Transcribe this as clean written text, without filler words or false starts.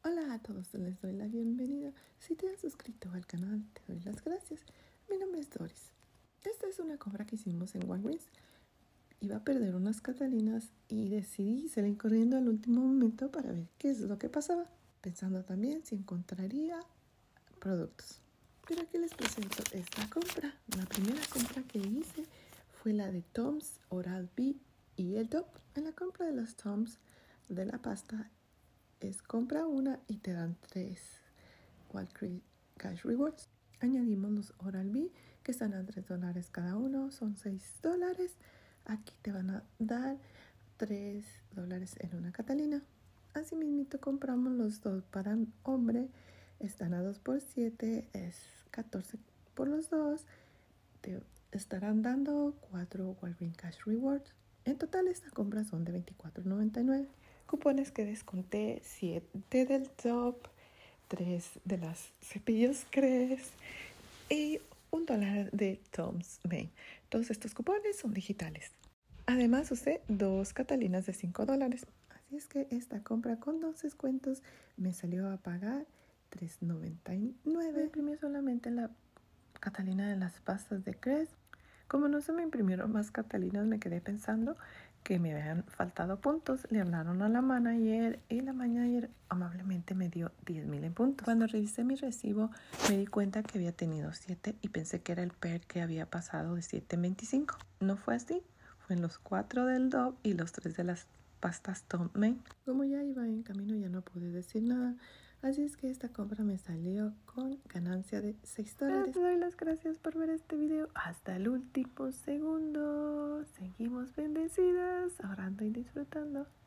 Hola a todos, les doy la bienvenida. Si te has suscrito al canal, te doy las gracias. Mi nombre es Doris. Esta es una compra que hicimos en Walgreens. Iba a perder unas catalinas y decidí salir corriendo al último momento para ver qué es lo que pasaba, pensando también si encontraría productos. Pero aquí les presento esta compra. La primera compra que hice fue la de Tom's, Oral-B y el Dove. En la compra de los Tom's de la pasta es compra una y te dan 3 Walgreens Cash Rewards. Añadimos los Oral-B que están a $3 cada uno, son $6. Aquí te van a dar $3 en una Catalina. Asimismo compramos los dos para hombre, están a 2 por 7, es 14 por los dos. Te estarán dando 4 Walgreens Cash Rewards. En total esta compra son de $24.99. Cupones que desconté: 7 del Top, 3 de las cepillos Crest y $1 de Tom's Main. Todos estos cupones son digitales. Además usé 2 catalinas de $5. Así es que esta compra con 2 descuentos me salió a pagar $3.99. Me imprimí solamente la catalina de las pastas de Crest. Como no se me imprimieron más catalinas, me quedé pensando que me habían faltado puntos. Le hablaron a la manager y la manager amablemente me dio 10,000 en puntos. Cuando revisé mi recibo me di cuenta que había tenido 7 y pensé que era el PER que había pasado de 7 en 25. No fue así, fue en los 4 del Dove y los 3 de las pastas Tom Main. Como ya iba en camino ya no pude decir nada, así es que esta compra me salió con ganancia de $6. Te doy las gracias por ver este video hasta el último segundo. Seguimos bendecidas, orando y disfrutando.